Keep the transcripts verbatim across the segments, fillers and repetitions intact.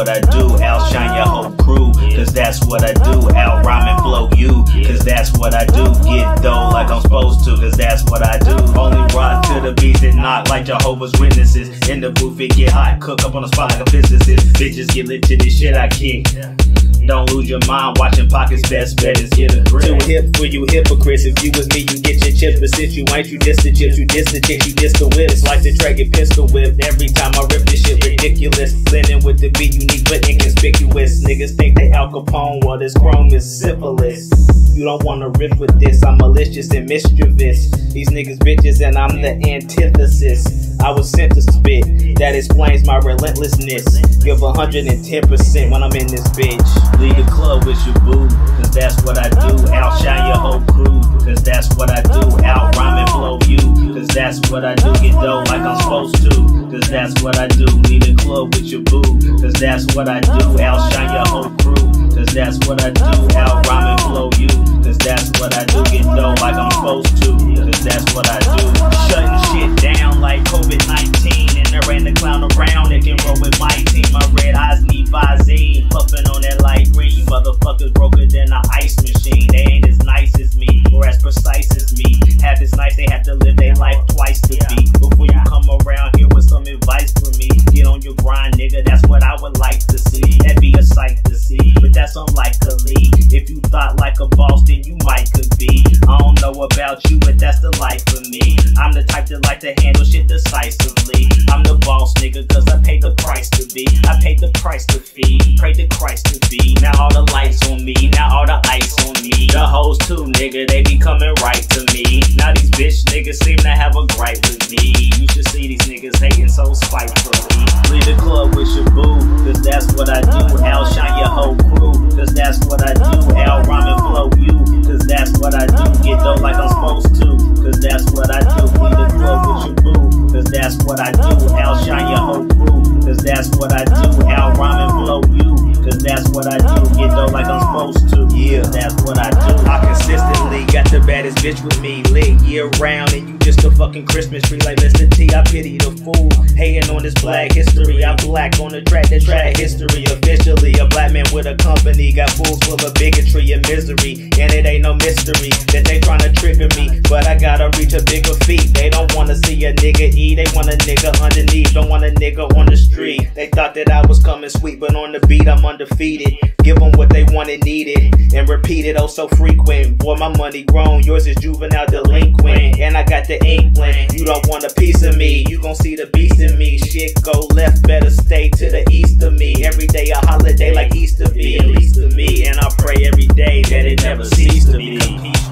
what I do. Outshine your whole crew, cause that's what I do. Out rhyme and flow you, cause that's what I do. Get dough like I'm supposed to, cause that's what I do. Only rock to the beats that knock like Jehovah's Witnesses. In the booth it get hot, cook up on the spot like a physicist. Bitches get lit to this shit I kick. Don't lose your mind watching pockets, best bet is get a grip. Too hip for you hypocrites. If you was me, you get your chips. But since you ain't, you diss the chips, you diss the chicks, you diss the whip. It's like the track get pistol whipped. Every time I rip this shit ridiculous. Blending with the beat, unique but inconspicuous. Niggas think they Al Capone, well this chrome is syphilis. You don't wanna riff with this, I'm malicious and mischievous. These niggas bitches and I'm the antithesis. I was sent to spit, that explains my relentlessness. Give one hundred ten percent when I'm in this bitch. Lead the club with your boo, cause that's what I do. Outshine your whole crew, cause that's what I do. Out rhyme and flow you, cause that's what I do. Get dough like I'm supposed to, cause that's what I do. Lead the club with your boo, cause that's what I do. Outshine your whole crew, cause that's what I do. Out rhyme and flow you, cause that's what I do. Get dough like I'm supposed to, cause that's what I do. Shutting shit down like COVID nineteen, and there ain't a clown around that can roll with my team. My red eyes need Visine, puffing on that light green. You motherfuckers broker than an ice machine. They ain't as nice as me, or as precise as me. Half as nice, they have to live their life twice to be. Before you come around here with some advice for me, get on your grind, nigga, that's what I would like to see. That'd be a sight to see, but that's unlikely. If you thought like a boss, then you might could be. I don't know about you, but that's the life for me. I'm the type that like to handle shit decisively. I'm the boss, nigga, cause I paid the price to be. I paid the price to feed, prayed to Christ to be. Now all the lights on me, now all the ice on me. The hoes too, nigga, they be coming right to me. Now these bitch niggas seem to have a gripe with me. You should see these niggas hating so spitefully. Leave the club with your boo, cause that's what I do. Outshine your whole crew, cause that's what I do. Out rhyme and flow you, cause that's what I do. Get dough like I'm supposed to, cause that's what I do. Leave the club with your boo, cause that's what I do. Outshine your whole crew, cause that's what I do. Out rhyme and flow you, cause that's what I do. Get dough like I'm supposed to, yeah, that's what I do. I consistently got the baddest bitch with me, lit year round, and you just a fucking Christmas tree like Mister T. I pity the fool hating on this black history. I'm black on the track that track history. Officially a black man with a company, got fools full of bigotry and misery, and it ain't no mystery that they tryna trigger me, but I gotta reach a bigger feat. They don't wanna see a nigga eat, they want a nigga underneath, don't want a nigga on the street. They thought that I was coming sweet, but on the beat I'm undefeated. Give them what they wanted, needed, and repeat it oh so frequent. Boy, my money grown, yours is juvenile delinquent, and I got the ink blend. You don't want a piece of me, you gon' see the beast in me. Shit go left, better stay to the east of me. Every day a holiday like Easter be, at least to me, and I pray every day that it never cease to be.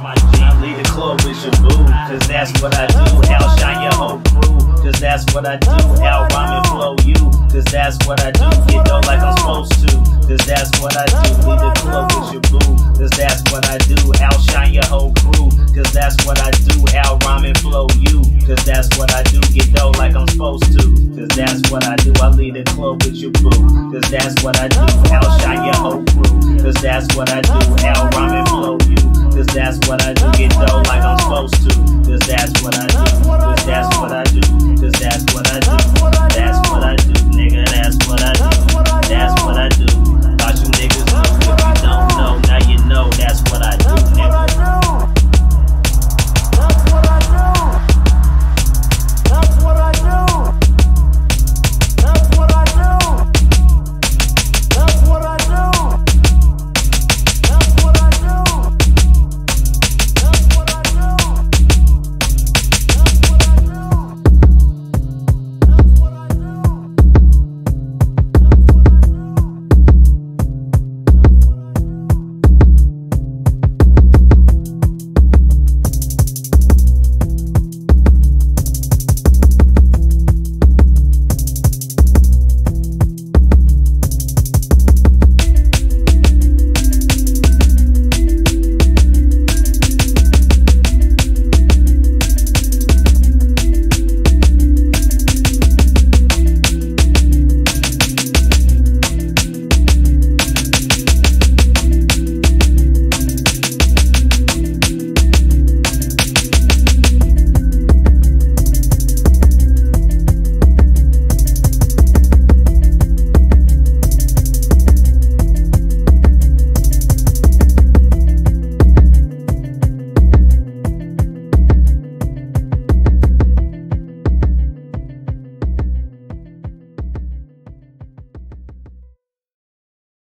I lead the club with your boo, cause that's what I do. Outshine your whole crew, cause that's what I do. Out rhyme and flow you, cause that's what I do. Get dough like I'm supposed to, cause that's what I do. Lead the club with your boo, cause that's what I do. Outshine your whole crew, cause that's what I do. Out rhyme and flow you, cause that's what I do. Get dough like I'm supposed to, cause that's what I do. I lead the club with your boo, cause that's what I do. Outshine your whole crew, cause that's what I do. Out rhyme and flow you, cause that's what I do. Get dough like I'm supposed to, cause that's what I do. Cause that's what I do, cause that's what I do. That's what I do, nigga, that's what I do. That's what I do.